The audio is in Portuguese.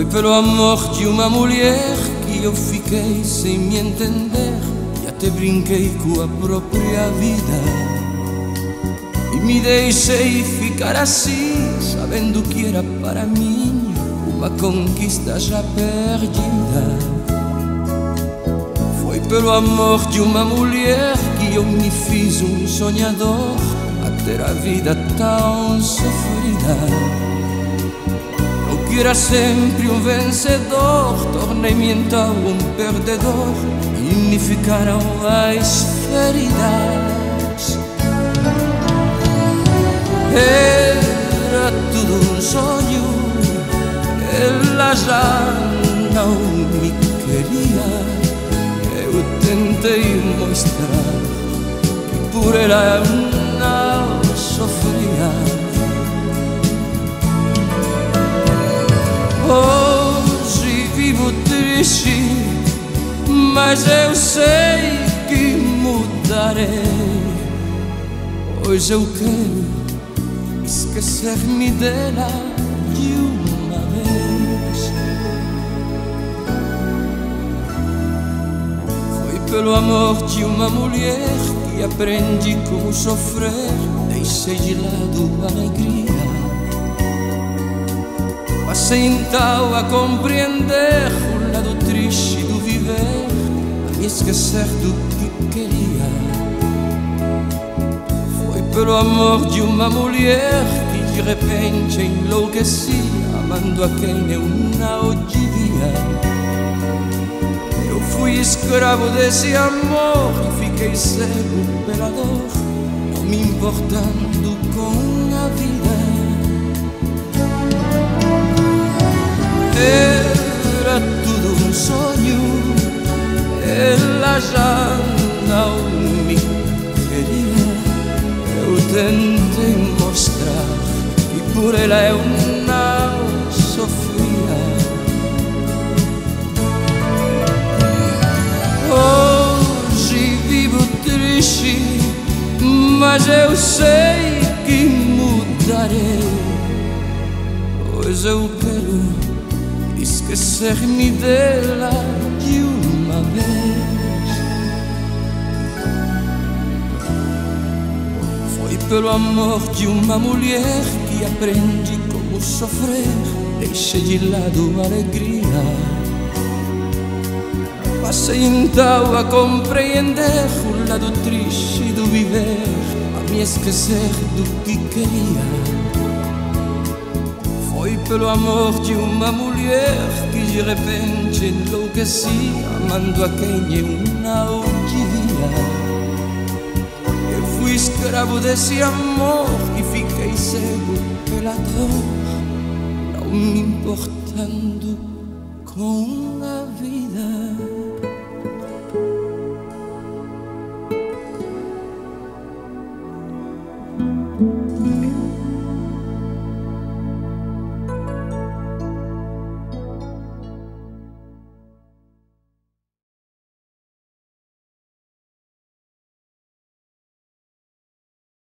Foi pelo amor de uma mulher que eu fiquei sem me entender e até brinquei com a própria vida. E me deixei ficar assim, sabendo que era para mim uma conquista já perdida. Foi pelo amor de uma mulher que eu me fiz um sonhador a ter a vida tão sofrida. Eu que era sempre um vencedor, tornei-me então um perdedor e me ficaram as feridas. Era tudo um sonho, ela já não me queria. Eu tentei mostrar que por ela eu não sofria. Hoje vivo triste, mas eu sei que mudarei. Hoje eu quero esquecer-me dela de uma vez. Foi pelo amor de uma mulher que aprendi como sofrer, deixei de lado a alegria. Passei então a compreender o lado triste do viver, a me esquecer do que queria. Foi pelo amor de uma mulher que de repente enlouqueci, amando a quem eu não devia. Eu fui escravo desse amor e fiquei cego pela dor, não me importando com a vida. Era tudo um sonho, ela já não me queria. Eu tentei mostrar que por ela eu não sofria. Hoje vivo triste, mas eu sei que mudarei. Hoje eu quero esquecer-me dela de uma vez. Foi pelo amor de uma mulher que aprendi como sofrer, deixei de lado a alegria. Passei então a compreender o lado triste do viver, a me esquecer do que queria. Foi pelo amor de uma mulher que de repente enlouqueci, amando a quem eu não devia. Eu fui escravo desse amor e fiquei cego pela dor, não me importando com a vida.